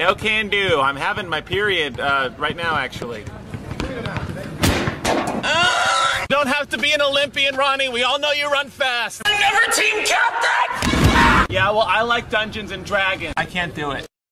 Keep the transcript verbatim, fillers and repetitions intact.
No can do. I'm having my period uh, right now, actually. Uh, don't have to be an Olympian, Ronnie. We all know you run fast. I'm never team captain! Yeah, well, I like Dungeons and Dragons. I can't do it.